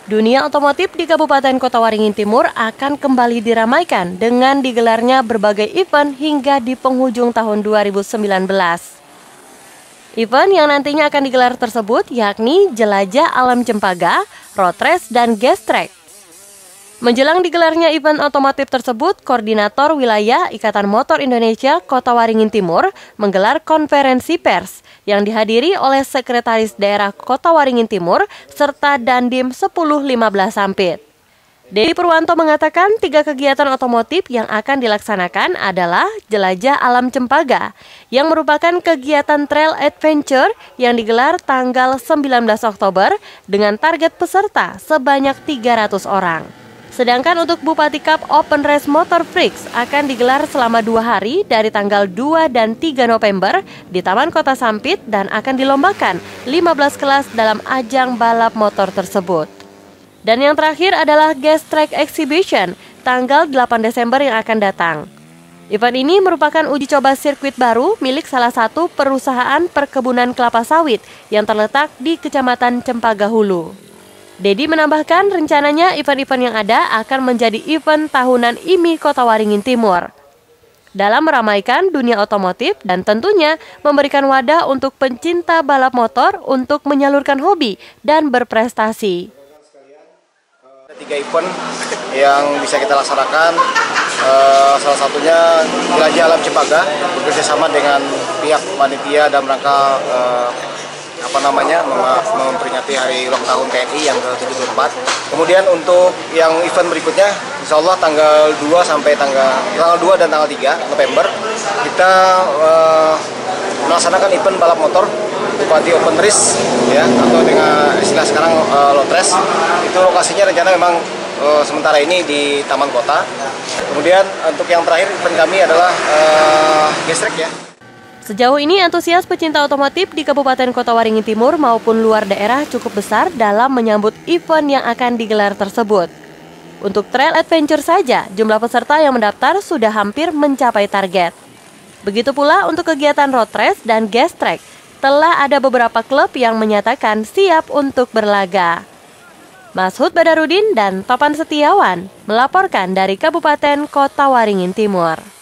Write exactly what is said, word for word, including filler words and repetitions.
Dunia otomotif di Kabupaten Kota Waringin Timur akan kembali diramaikan dengan digelarnya berbagai event hingga di penghujung tahun dua ribu sembilan belas. Event yang nantinya akan digelar tersebut yakni Jelajah Alam Cempaka, Road Race, dan Gas Track. Menjelang digelarnya event otomotif tersebut, Koordinator Wilayah Ikatan Motor Indonesia Kota Waringin Timur menggelar konferensi pers yang dihadiri oleh Sekretaris Daerah Kota Waringin Timur serta Dandim sepuluh lima belas Sampit. Dedi Purwanto mengatakan tiga kegiatan otomotif yang akan dilaksanakan adalah Jelajah Alam Cempaka yang merupakan kegiatan trail adventure yang digelar tanggal sembilan belas Oktober dengan target peserta sebanyak tiga ratus orang. Sedangkan untuk Bupati Cup Open Race Motor Freaks akan digelar selama dua hari dari tanggal dua dan tiga November di Taman Kota Sampit dan akan dilombakan lima belas kelas dalam ajang balap motor tersebut. Dan yang terakhir adalah Gas Track Exhibition tanggal delapan Desember yang akan datang. Event ini merupakan uji coba sirkuit baru milik salah satu perusahaan perkebunan kelapa sawit yang terletak di Kecamatan Cempaka Hulu. Dedi menambahkan rencananya event-event yang ada akan menjadi event tahunan I M I Kota Waringin Timur dalam meramaikan dunia otomotif dan tentunya memberikan wadah untuk pencinta balap motor untuk menyalurkan hobi dan berprestasi. Tiga event yang bisa kita laksanakan, uh, salah satunya Jelajah Alam Cempaka bekerjasama dengan pihak panitia dan rangka uh, apa namanya memperingati hari ulang tahun T N I yang ke tujuh puluh empat. Kemudian untuk yang event berikutnya, insya Allah tanggal dua sampai tanggal tanggal dua dan tanggal tiga November kita uh, melaksanakan event balap motor Bupati Open Race ya, atau dengan istilah sekarang uh, Road Race. Itu lokasinya rencana memang uh, sementara ini di Taman Kota. Kemudian untuk yang terakhir event kami adalah uh, Gas Track ya. Sejauh ini antusias pecinta otomotif di Kabupaten Kota Waringin Timur maupun luar daerah cukup besar dalam menyambut event yang akan digelar tersebut. Untuk trail adventure saja, jumlah peserta yang mendaftar sudah hampir mencapai target. Begitu pula untuk kegiatan road race dan gas track, telah ada beberapa klub yang menyatakan siap untuk berlaga. Mashud Badarudin dan Topan Setiawan melaporkan dari Kabupaten Kota Waringin Timur.